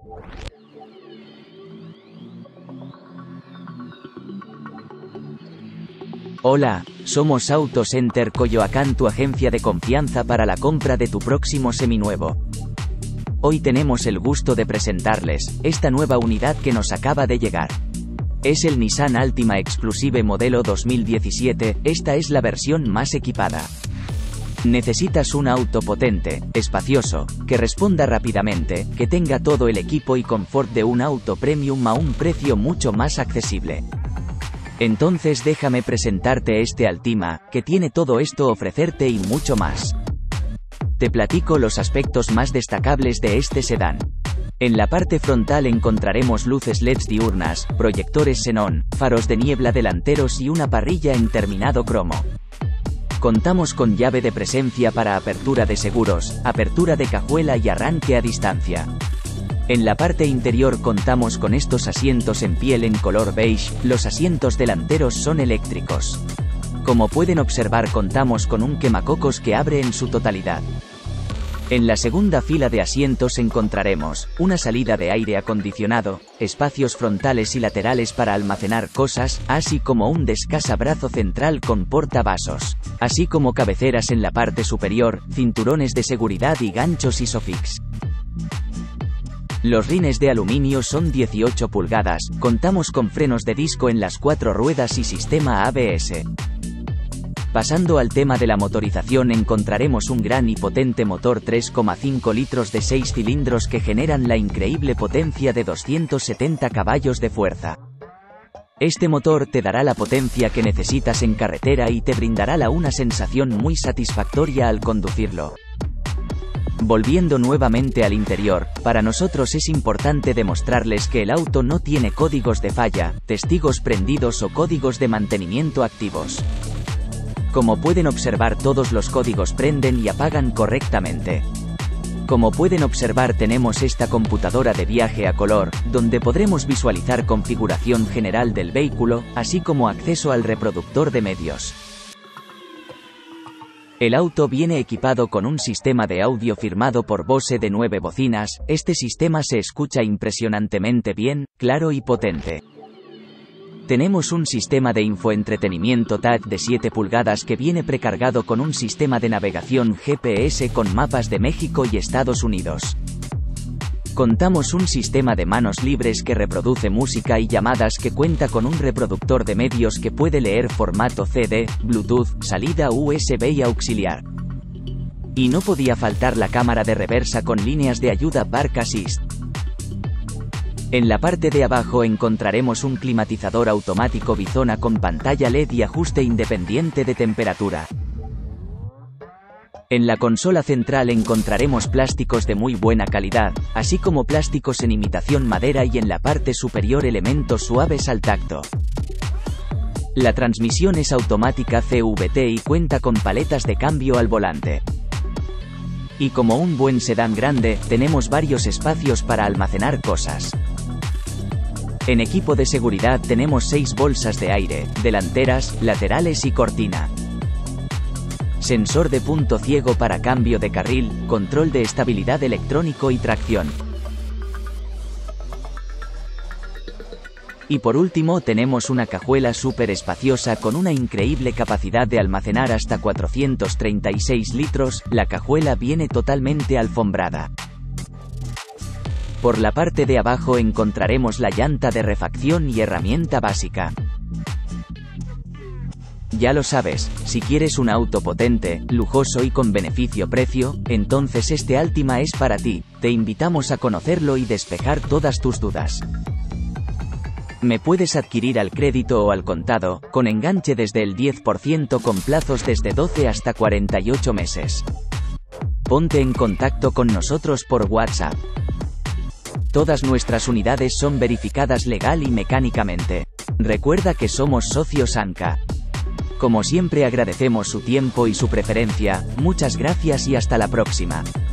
Hola, somos Autocenter Coyoacán, tu agencia de confianza para la compra de tu próximo seminuevo. Hoy tenemos el gusto de presentarles esta nueva unidad que nos acaba de llegar. Es el Nissan Altima Exclusive modelo 2017, esta es la versión más equipada. ¿Necesitas un auto potente, espacioso, que responda rápidamente, que tenga todo el equipo y confort de un auto premium a un precio mucho más accesible? Entonces déjame presentarte este Altima, que tiene todo esto ofrecerte y mucho más. Te platico los aspectos más destacables de este sedán. En la parte frontal encontraremos luces LEDs diurnas, proyectores xenón, faros de niebla delanteros y una parrilla en terminado cromo. Contamos con llave de presencia para apertura de seguros, apertura de cajuela y arranque a distancia. En la parte interior contamos con estos asientos en piel en color beige, los asientos delanteros son eléctricos. Como pueden observar contamos con un quemacocos que abre en su totalidad. En la segunda fila de asientos encontraremos una salida de aire acondicionado, espacios frontales y laterales para almacenar cosas, así como un descasabrazo central con portavasos, así como cabeceras en la parte superior, cinturones de seguridad y ganchos Isofix. Los rines de aluminio son 18 pulgadas, contamos con frenos de disco en las 4 ruedas y sistema ABS. Pasando al tema de la motorización encontraremos un gran y potente motor 3,5 litros de 6 cilindros que generan la increíble potencia de 270 caballos de fuerza. Este motor te dará la potencia que necesitas en carretera y te brindará una sensación muy satisfactoria al conducirlo. Volviendo nuevamente al interior, para nosotros es importante demostrarles que el auto no tiene códigos de falla, testigos prendidos o códigos de mantenimiento activos. Como pueden observar todos los códigos prenden y apagan correctamente. Como pueden observar tenemos esta computadora de viaje a color, donde podremos visualizar configuración general del vehículo, así como acceso al reproductor de medios. El auto viene equipado con un sistema de audio firmado por Bose de 9 bocinas, este sistema se escucha impresionantemente bien, claro y potente. Tenemos un sistema de infoentretenimiento touch de 7 pulgadas que viene precargado con un sistema de navegación GPS con mapas de México y Estados Unidos. Contamos un sistema de manos libres que reproduce música y llamadas que cuenta con un reproductor de medios que puede leer formato CD, Bluetooth, salida USB y auxiliar. Y no podía faltar la cámara de reversa con líneas de ayuda Park Assist. En la parte de abajo encontraremos un climatizador automático bizona con pantalla LED y ajuste independiente de temperatura. En la consola central encontraremos plásticos de muy buena calidad, así como plásticos en imitación madera y en la parte superior elementos suaves al tacto. La transmisión es automática CVT y cuenta con paletas de cambio al volante. Y como un buen sedán grande, tenemos varios espacios para almacenar cosas. En equipo de seguridad tenemos 6 bolsas de aire, delanteras, laterales y cortina. Sensor de punto ciego para cambio de carril, control de estabilidad electrónico y tracción. Y por último tenemos una cajuela súper espaciosa con una increíble capacidad de almacenar hasta 436 litros, la cajuela viene totalmente alfombrada. Por la parte de abajo encontraremos la llanta de refacción y herramienta básica. Ya lo sabes, si quieres un auto potente, lujoso y con beneficio-precio, entonces este Altima es para ti, te invitamos a conocerlo y despejar todas tus dudas. Me puedes adquirir al crédito o al contado, con enganche desde el 10% con plazos desde 12 hasta 48 meses. Ponte en contacto con nosotros por WhatsApp. Todas nuestras unidades son verificadas legal y mecánicamente. Recuerda que somos socios ANCA. Como siempre agradecemos su tiempo y su preferencia, muchas gracias y hasta la próxima.